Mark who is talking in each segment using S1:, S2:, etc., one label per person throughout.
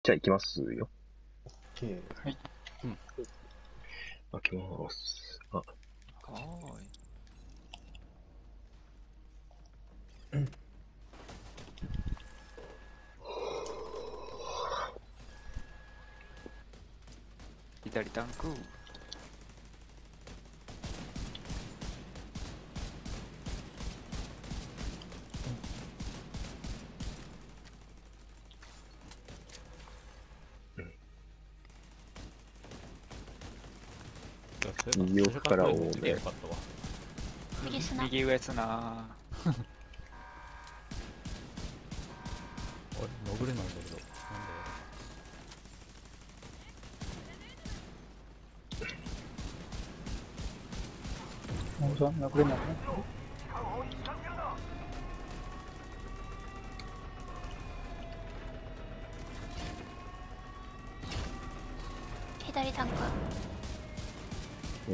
S1: じゃあ行きますよ。
S2: OK。はい。
S1: 開けます。あ、
S3: はーい。左タンク。
S1: 右奥から多め。
S4: よかったわ。
S5: 右砂。
S3: 右上つな。
S4: 俺、登れないんだけど。なんだ
S2: 本当は殴れないね。
S5: 左タンク。
S1: うん。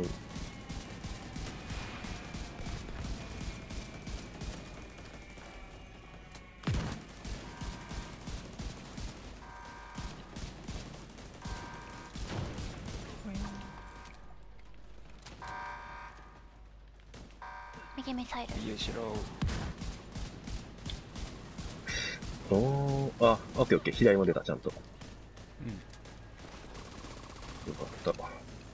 S5: 右ミサイル。
S3: 右後ろ。
S1: オッケーオッケー。左も出た、ちゃんと。
S4: うん。
S1: よかった。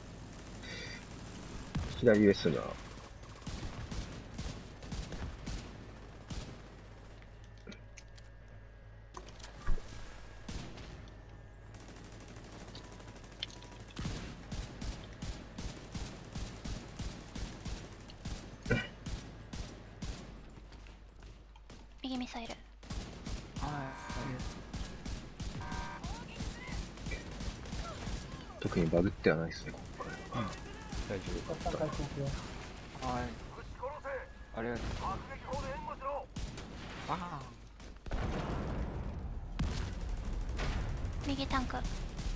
S1: 左上すな。
S5: 右ミサイル。
S3: は
S1: 特にバグってはないですね、今回。
S4: 大丈夫。
S2: 一旦回復よ。
S3: い。はい。ありがとう。バーン。
S5: 右タンク。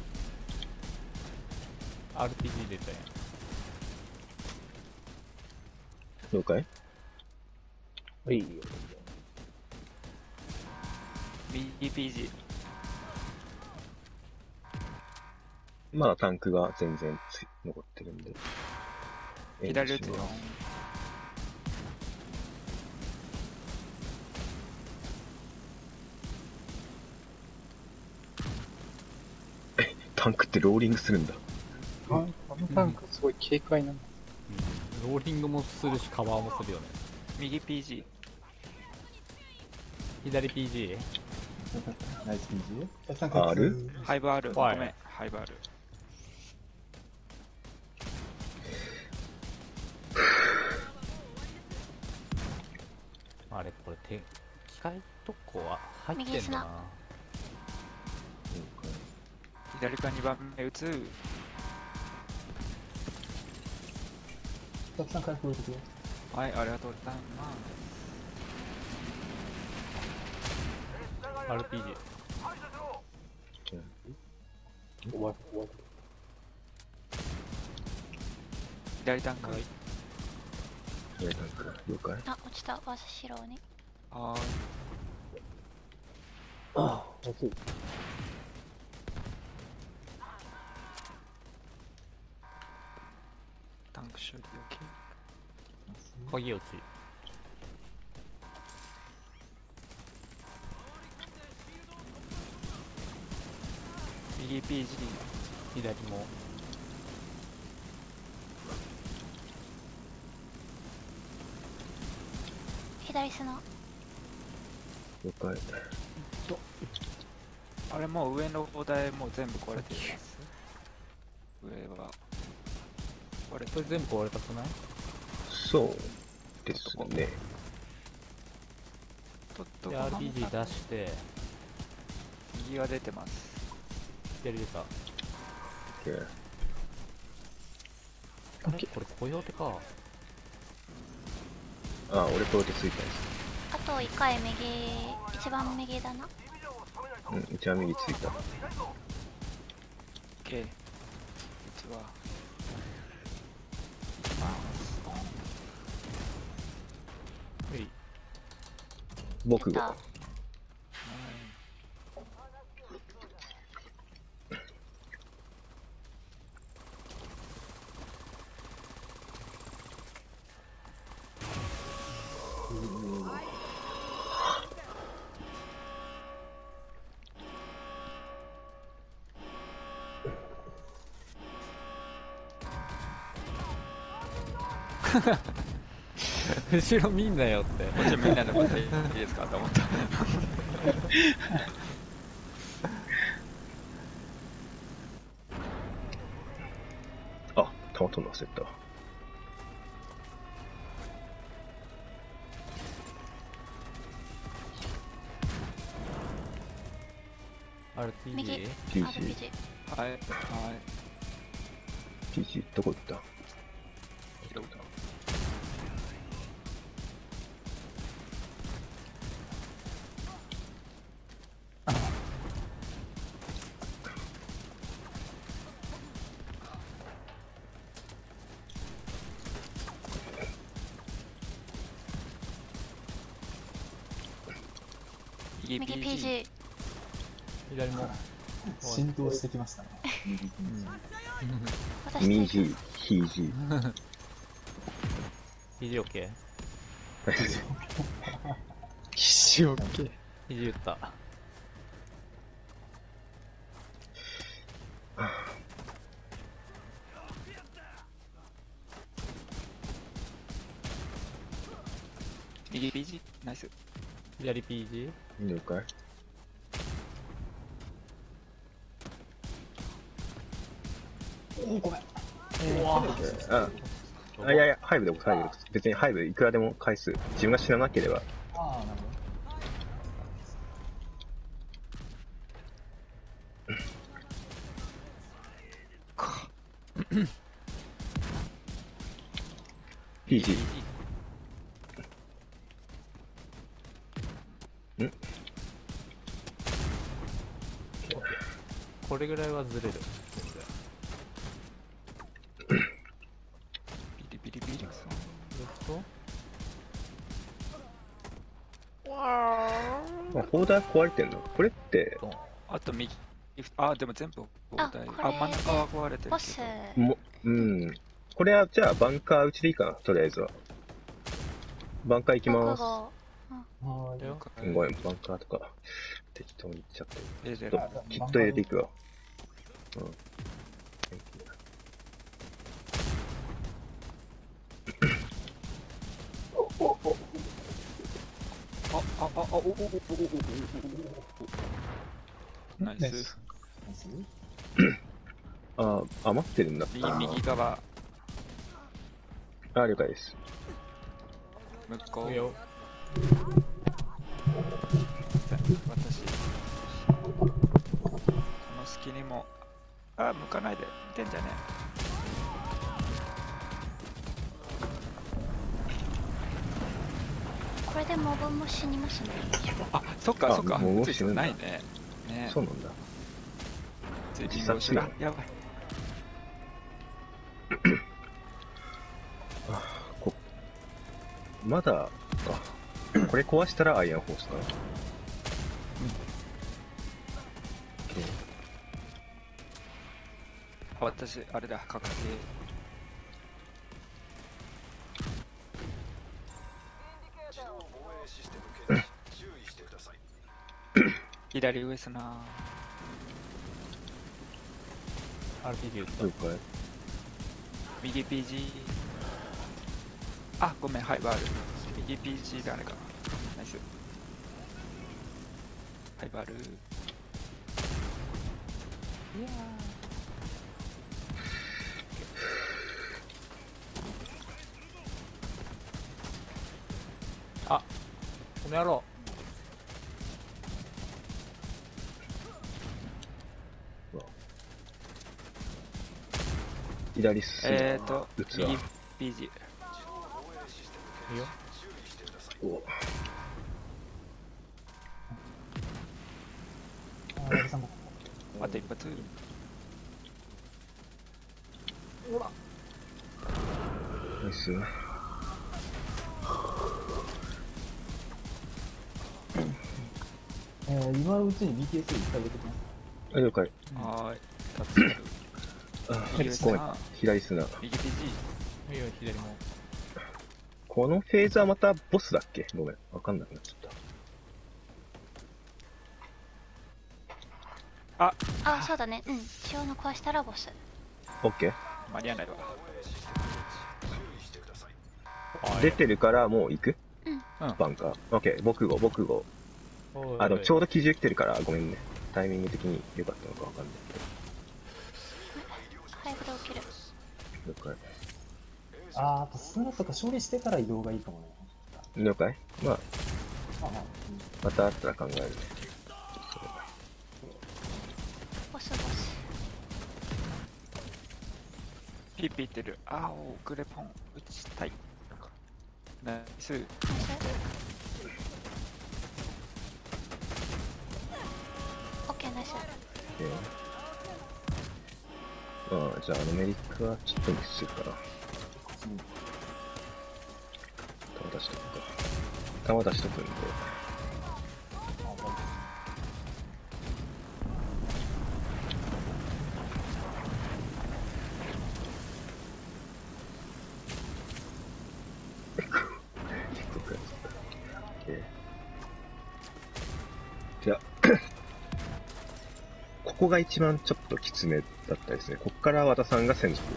S4: RPG 出たやん。
S1: 了解。
S2: はい。
S3: 右 PG。
S1: まだタンクが全然残ってるんで。
S3: 左打つよ。
S1: タンクってローリングするんだ。
S2: あのタンクすごい軽快なんだ。
S4: うん。ローリングもするし、カバーもするよね。
S3: 右 PG。
S4: 左 PG。
S2: ナイスピンチ。一旦
S1: ある
S3: ハイブある。ご
S4: はい
S3: めん。ハイブある。
S4: あれ、これ、機械とこは入ってんだな。
S3: 左から2番目打つ。
S2: 一旦回復してくよ。
S3: はい、ありがとうございます。
S4: RPG。
S2: 終わる。
S3: 左タンク。
S1: 左タンク、了解。
S5: あ、落ちた。わし白に。
S3: はーい。
S2: ああ、熱い。
S3: タンク処理 OK。
S4: 鍵落ち。
S3: 右 PG。
S4: 左も。
S5: 左砂。
S1: 了解。
S3: あれもう上の砲台もう全部壊れています。上は壊れて
S4: これ全部壊れたくない？
S1: そうですね。
S3: とっと
S4: で、RPG 出して、
S3: 右は出てます。
S4: 左出た。
S1: オッケー。
S4: あれこれコヨーテか。
S1: あ、俺こうやってついたんです。
S5: あと1回右、一番右だな。
S1: うん、一番右ついた。
S3: OK。実は
S4: うい。
S1: 僕が。
S5: 出た。
S4: 後ろ見んなよって。
S3: こっちみんなで待っていいですかと思った。
S1: あ、弾取るの忘れた。
S5: 右
S4: RPG?
S1: PG、
S5: RPG。
S3: はい。はい。
S1: PG、どこ行った？
S3: 拾うか。右
S5: 右
S3: PG。
S5: PG。
S4: 左も。
S2: 浸透してきましたね。
S5: 私
S1: ミージー、ヒージ
S4: 肘 OK?
S1: ー。
S3: 肘 OK。
S4: 肘打った。
S3: 右 PG。ナイス。
S4: 左 PG?
S1: 了解。
S2: ごめん。
S1: あ、いやいや、ハイブでもハイブでも別にハイブいくらでも回数、自分が知らなければ。
S2: ああ、なるほど。
S1: PG。
S4: これぐらいはずれる。
S3: ビリビリビリクソン。
S1: まあ、砲台壊れてんのこれって、
S3: あと右。あ、でも全部砲台。
S5: これで
S3: あ、真ん中は壊れてる
S5: ボス
S3: けど。
S1: これはじゃあバンカー打ちでいいかな、とりあえずは。バンカー行きます。
S2: はーい。
S3: 了解。
S1: ごめん、バンカーとか適当に言っちゃってる。
S3: 入れる
S1: ちょっときっと入れていくわ。うん。
S3: ナイス。
S1: あ、余ってるんだ。
S3: 右側。
S1: あ、了解です。
S3: 向こう。
S4: いいよ。
S3: 私。この隙にも。あ、向かないで。見てんじゃね
S5: これでモブも死にますね。
S3: あ、そっかそっか。
S1: もう
S3: ついてないね。ね。
S1: そうなんだ。
S3: ついてるし。あ、やばい。
S1: まだか。これ壊したらアイアンホースかな。
S3: あ、私、あれだ、確定。左上すな。
S4: RPG 打った。
S1: 了解。
S3: 右 PG。あ、ごめん、はい、バール。右 PG 誰か。ナイス。はい、バール。
S4: あ、この野郎。
S1: 左スイ
S3: 右
S1: 器。
S3: PG。
S4: いいよ。
S1: お
S2: あー、さんも。
S3: あと一発。
S1: ナイス。
S2: 今のうちに BTS 一回入れてきます。
S1: あ、了解。
S3: はーい。立つ。
S1: あ、
S3: 右上
S1: ごめん
S3: さ。
S1: 左スナ。
S3: 右 PG。
S4: いいよ、左も。
S1: このフェーズはまたボスだっけ？ごめん。わかんなくなっちゃっ
S5: あ、そうだね。うん。塩の壊したらボス。
S1: た。オッケー。
S3: 間に合わないわ。
S1: 出てるからもう行く
S3: うん
S1: バンカー。オッケー、僕号。ちょうど機銃来てるからごめんね。タイミング的に良かったのかわかんない
S5: 早くで起きる。
S1: けど。了
S2: あとスナとか処理してから移動がいいかもね。
S1: 解。了解。まあ、
S2: まあまあ、
S1: またあったら考えるね。
S5: ボスボス。
S3: ピーピーいってる。あお、グレポン打ちたい。ナイス。
S5: ナイス。オッケー、ナイス。
S1: ああ、じゃあメリックはちょっとミスするから。弾出しとくか。弾出しとくんで。じゃあ、ここが一番ちょっときつめだったですね。こっから和田さんが先手。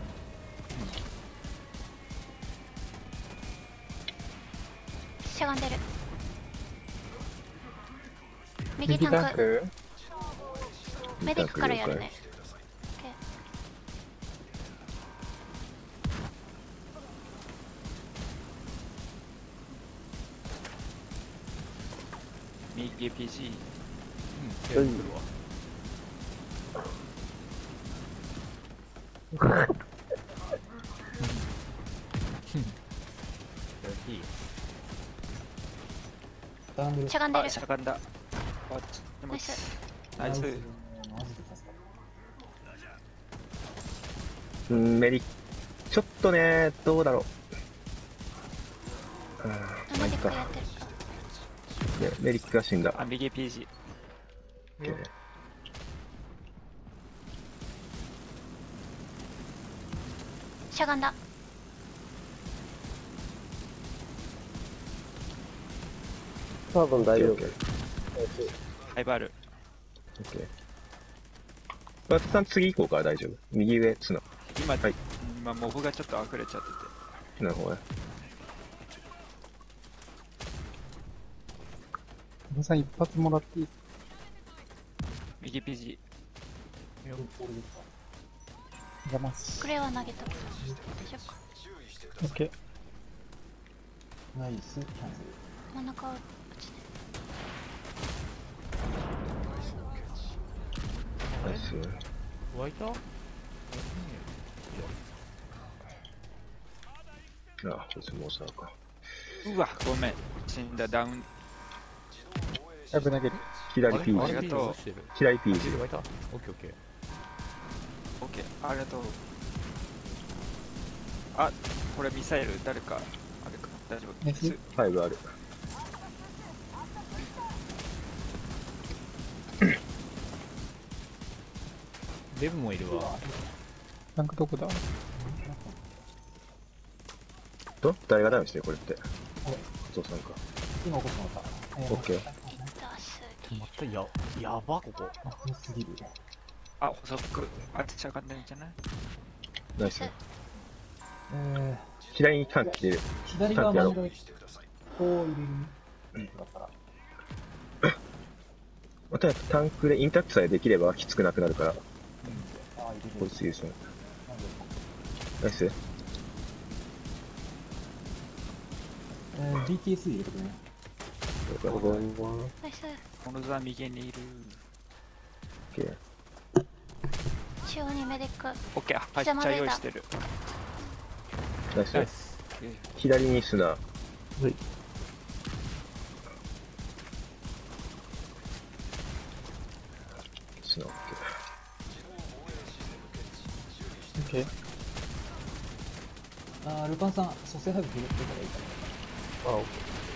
S5: しゃがんでる。右タンク。メディックからやるね。オッケー。
S3: 右 PG。
S4: うん、来るわ。いいよ。
S2: ダンベル。
S3: あ、
S5: しゃがんでる。
S3: しゃがんだ。あ、でも
S5: ナイス。
S3: ナイス。
S2: マジで助かっ
S1: メリちょっとね、どうだろう。まあ
S5: メディッ
S1: いいか。
S5: クやってる。
S1: でメリックが死んだ。
S3: あ、右 PG。
S1: オッケー
S5: しゃがんだ。
S6: 多分大丈夫
S1: オッケー。
S3: ハイバール。
S1: オッケー。和田さん次行こうか、大丈夫。右上、ツナ。
S3: 今、
S1: はい
S3: 今、モブがちょっと溢れちゃってて。
S1: なるほどね。
S6: 皆さん一発もらっていい？
S3: 右 PG。
S6: ざます
S5: ク。レーは投げたけど。大丈夫か。
S6: オッケー。
S2: ナイス、キャンセル。
S5: 真ん中は落ちて。
S1: ナイス。
S4: 湧いた？
S1: あ、こいつモーサーか。
S3: うわ、ごめん。死んだ、ダウン。
S6: 早く投げる。
S1: 左
S4: あれ
S1: P
S3: ありがとう
S4: 出してる。
S1: 左 P
S4: 湧いた？オッケーオッケー。
S3: オッケー、ありがとう。あ、これミサイル、誰か、あれか、大丈夫。
S6: ね
S3: す
S1: 5ある。
S4: デブもいるわ。
S6: なんかどこだ？
S1: 誰がダウンしてるこれって。
S2: あれ
S1: お父さんか。
S2: 今起こしてもらった。
S1: オッケー。
S5: 痛すぎる。
S4: またやばここ。
S2: あ、良すぎる。
S3: あ、細く、あっち上がってるんじゃない？
S1: ナイス。
S2: え
S1: 左にタンク来てる。
S2: 左側真ん中にこう入れる。だったら。
S1: またタンクでインタックさえできればきつくなくなるから、
S2: あ、入れる。
S1: こいつ優勝。
S2: なんで
S1: ナイス。
S2: BTS 入れてくれね。
S5: ナイス。
S3: この座右にいる。
S1: オッケー。
S5: 中央にメディック。
S3: オッケー、発
S5: 膝までいた
S3: 射用意してる。
S1: ナイス。
S4: ナイス。
S1: 左に砂。
S6: はい。
S1: 砂オッ
S6: オッケー。
S2: ルパンさん、蘇生早く拾ってからいいか
S6: あ、オッ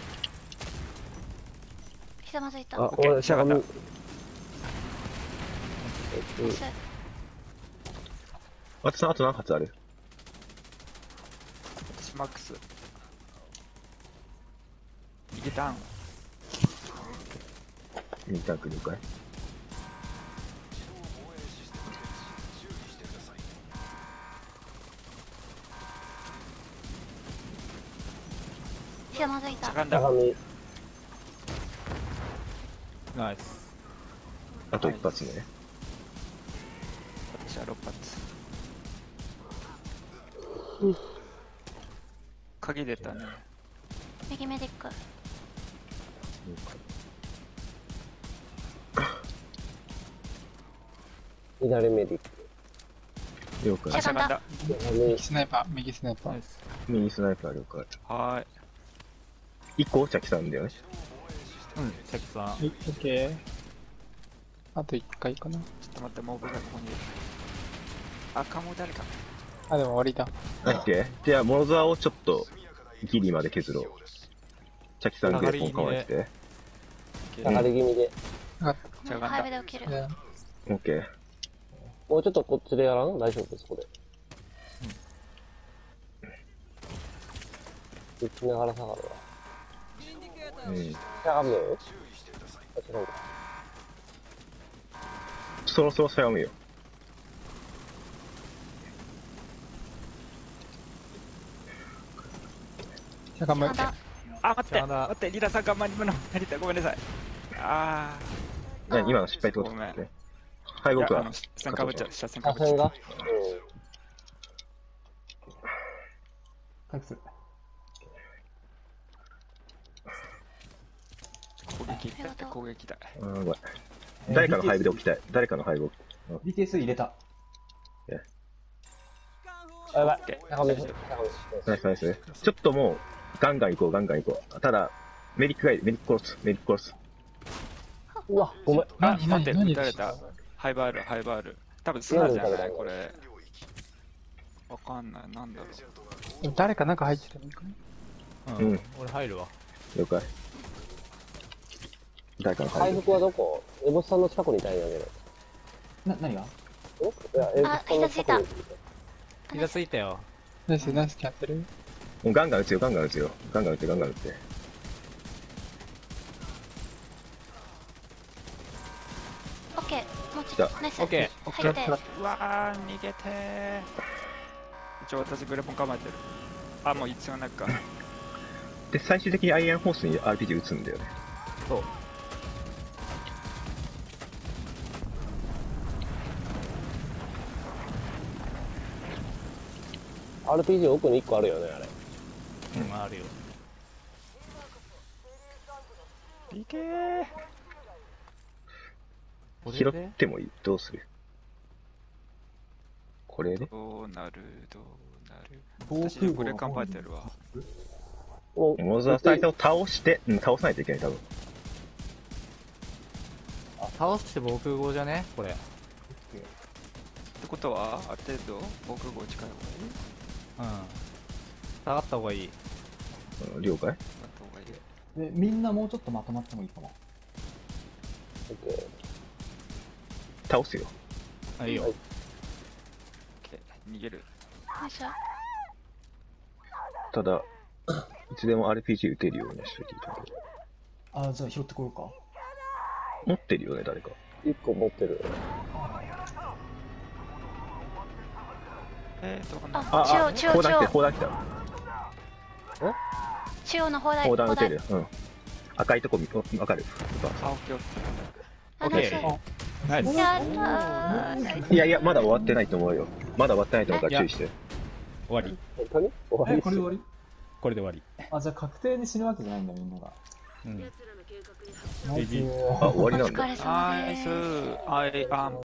S5: ひざまずいた。
S6: ケー。あ、
S3: オッケー
S6: 俺、
S3: しゃがんだ
S5: ナイス。
S1: 和田さん、あと何発ある？
S3: 私マックス。右ターン。
S1: 右タンク了解。
S5: ひざまずいた。
S3: しゃがんだ。
S7: 鏡。
S4: ナイス。
S1: あと一発ね。
S3: 私は6発。鍵出たね。
S5: 右メディック。
S7: 左メディック。
S1: 了解。
S5: しゃがんだ。
S7: 鏡。
S6: 右スナイパー、右スナイパー。
S1: 右スナイパー了解。
S3: はーい。
S1: 一個チャキさんだよね。
S4: うん、関さん。
S6: はい、オッケー。あと1回かな。
S3: ちょっと待って、モブがここにいる。赤も誰か。
S6: あ、でも終わりだ。
S1: オッケー。じゃあ、モロザーをちょっとギリまで削ろう。チャキさんグレーポン構えて。
S7: 下がり気味で。
S3: しゃがん
S5: ハイブ
S3: だ。
S5: で起きる。
S1: オッケー。
S7: もうちょっとこっちでやらん大丈夫です、これ。打ちながら下がるわ。
S1: うん。
S7: しゃがむよ。あ、違うか。
S1: そろそろしゃがむよ。
S6: しゃがむ。
S5: しゃがんだ。
S3: あ、待って、
S4: しゃがんだ
S3: 待って、リラさん頑張り成田、ごめんなさい。あ
S1: 今の失敗ってこと
S3: ごめん
S1: ね。はい、
S3: ー。いや、
S1: 僕は。
S3: 車線かぶっちゃう。車線かぶっちゃう。
S7: 車線が
S2: 回復する。
S3: 攻撃だって攻撃だ。
S1: ごめん。誰かの配布で置きたい。誰かの配布。
S2: BTS 入れた。
S7: あ、やばい。
S3: で
S7: しゃがむ。しゃがむ。
S1: ナイスナイス。ちょっともう、ガンガン行こう、ガンガン行こう。ただ、メディックがいる。メディック殺す。メディック殺す。
S7: うわ、ごめん。
S3: あ、
S6: 何
S3: 待って、
S6: 何
S3: 撃たれた。ハイバール、ハイバール。多分スナじゃないこれ。わかんない、なんだろう。
S6: でも誰か中入ってるのかな。
S4: うん、
S1: うん
S4: 俺入るわ。
S1: 了解。誰かの配布。
S7: 回復はどこエボスさんの近くにいたいんだけど。
S2: 何が
S7: いや、エボスさんの近くに。
S4: 膝ついたよ。
S6: ナイス、ナイスキャンセル。
S1: もうガンガン撃つよ、ガンガン撃つよ。ガンガン撃って、ガンガン撃って。
S5: オッケー。もうち
S1: じゃ
S5: ょっと。ナイス。
S4: オッケ
S3: ー
S5: 入って。
S3: うわー、逃げてー。一応私グレポン構えてる。あ、もう一応なんか。
S1: で、最終的にアイアンホースに RPG 撃つんだよね。
S4: そう。
S7: RPG 奥に1個あるよね、あれ。
S4: うん、あるよ。
S3: PK ー。
S1: 拾ってもいい？どうする？これで？
S3: どうなる、どうなる。
S2: 防
S3: 私これ
S2: 空壕の
S3: 構えてるわ。
S7: も
S1: モザーサイトを倒して、倒さないといけない、多分。
S4: 倒して防空壕じゃねこれ。
S3: ってことは、ある程度、防空壕近い方がいい？
S4: うん。下がった方がいい。
S1: 了解？
S3: あった方がいい。
S2: で、みんなもうちょっとまとまってもいいかも。
S1: 倒すよ。
S4: あ、いいよ。
S7: はい
S3: OK 逃げる。
S5: よいしょ。
S1: ただ、いつでも RPG 撃てるようにしといていただけど。
S2: あ、じゃあ拾ってこようか。
S1: 持ってるよね、誰か。
S7: 1個持ってる。
S3: どこなの？
S5: あ、中央、
S1: 砲弾来てる、
S5: 中央。
S1: 砲弾来た。
S5: 中央の砲台。
S1: 砲弾撃てる。うん。赤いとこ見、わかる。
S3: あ、オッケーオッケ
S5: あ、ナイス。
S4: ナイス。
S5: やったー。
S1: いやいや、まだ終わってないと思うよ。まだ終わってないと思うから注意して。
S4: 終わり。
S7: 本当に終わりっす
S2: これで終わり
S4: これで終わり。
S2: あ、じゃあ確定で死ぬわけじゃないんだ、みんなが。
S4: うん。
S2: ナイス
S1: あ、終わりなんだ。
S5: お疲れ
S3: ー。ナイ
S5: 様です。
S3: ス。I am